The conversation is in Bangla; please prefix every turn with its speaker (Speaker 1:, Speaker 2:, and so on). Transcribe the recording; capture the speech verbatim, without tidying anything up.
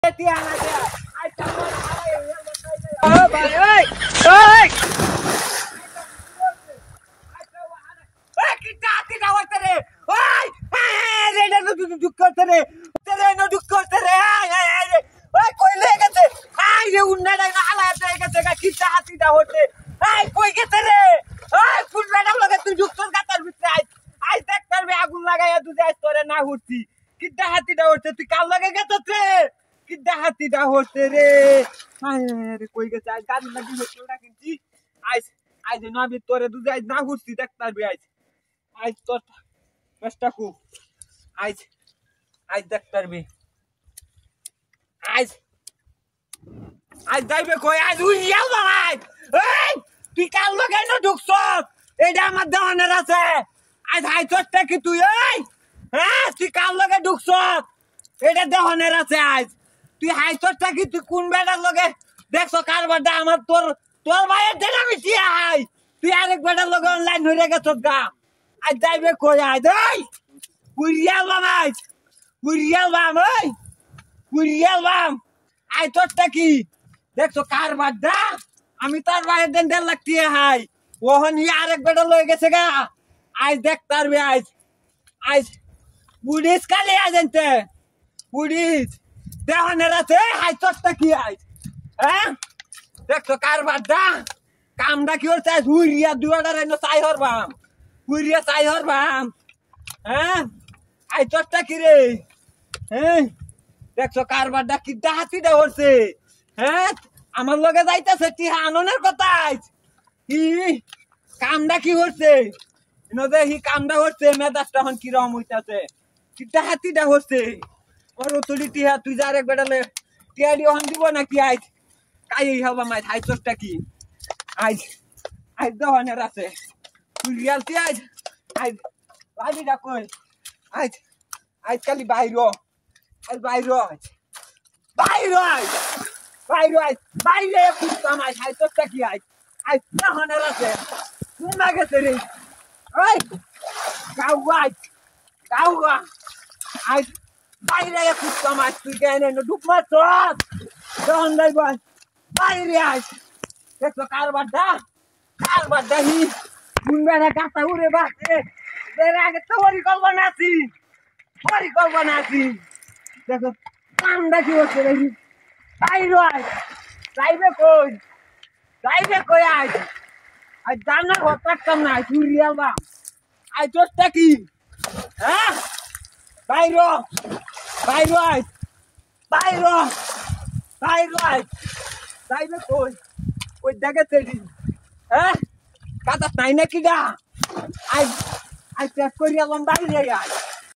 Speaker 1: আগুন লাগাইয়া তুই তোরে না উঠছি কিডা হাতিটা উঠছে তুই কাল লাগে গেছে কিডা হাতিটা হচ্ছে রে আরে কই গেছে আজ গাড়ি লাগি হচ্ছে ওটা কিনছি আজ আজ নবি তোরে দুধ আজ না উঠছি দেখ পারবি আজ আজ তোর বেশটা কু আজ আজ দেখ পারবি আজ আজ যাইবে কই আজ উইয়াল বাবাই এই তুই কাল লাগাই না ঢুকছ এটা আমার দহনের আছে আজ হাই তোরটা কি তুই এই হ্যাঁ তুই কাল লগে ঢুকছ এটা দহনের আছে আজ তুই হাই তোরটা কি তুই কোন বেটার লগে দেখছ কারবারটা আমার তোর তোর ভাইয়ের দেনা মিশি হাই তুই আরেক বেটার লগে অনলাইন হয়ে গেছ গা আজ যাইবে কই আজ এই কুড়িয়াল বাম আজ কুড়িয়াল বাম এই কুড়িয়াল বাম আজ তোরটা কি দেখছ কারবারটা আমি তার ভাইয়ের দেন দেড় লাখ টিয়া হাই ওহন ই আরেক বেটার লয়ে গেছে গা আজ দেখ পারবি আজ আজ পুলিশ কালে আজতে পুলিশ দেহনের আছে হাই তোরটা কি আজ হ্যাঁ দেখছো কারবারটা কামটা কি হচ্ছে আজ হুইরিয়া দুয়াটা রেনো চাই হরবাম হুইরিয়া চাই হরবাম হ্যাঁ আজ তোরটা কি রে হ্যাঁ দেখছো কারবারটা কি হাতিটা হচ্ছে হ্যাঁ আমার লগে যাইতেছে টিহা আননের কথা আজ কি কামটা কি হচ্ছে নদে হি কামটা হচ্ছে মেজাজটা হন কিরকম হইতাছে কিটা হাতিটা হচ্ছে ওর তুলি টিহা তুই যা এক বেটালে টিয়াডি হন দিব নাকি আজ কাই হবা মাই হাই চোরটা কি আজ আজ দহনের আছে তুই রিয়ালটি আজ আজ বাড়িটা কই আজ আজ কালি বাইরো আজ বাইরো আজ বাইরো আজ বাইরো আজ বাইরে ফুটতাম আজ হাই চোরটা কি আজ আজ দহনের আছে কোন লাগেছে রে ওই গাওয়া গাওয়া আজ বাইরে ফুটতাম আজ তুই কেন ডুব মারছ তখন যাইব বাইরে আজ দেখছো কারবারটা কারবারটা হি মুন্ডাটা কাটা উড়ে বাসে এর আগে তো পরিকল্পনা আছি পরিকল্পনা আছি দেখো কামটা কি হচ্ছে রে বাইরে আজ যাইবে কই যাইবে কই আজ আজ জানা হতাম না সুরিয়াল বা আজ তোরটা কি হ্যাঁ বাইরো বাইরো আজ বাইরো বাইরো আজ যাইবে কই ওই দেখে তেড়ি হ্যাঁ কাটা নাই নাকি গা আজ আজ চেক করি এলাম বাইরে আজ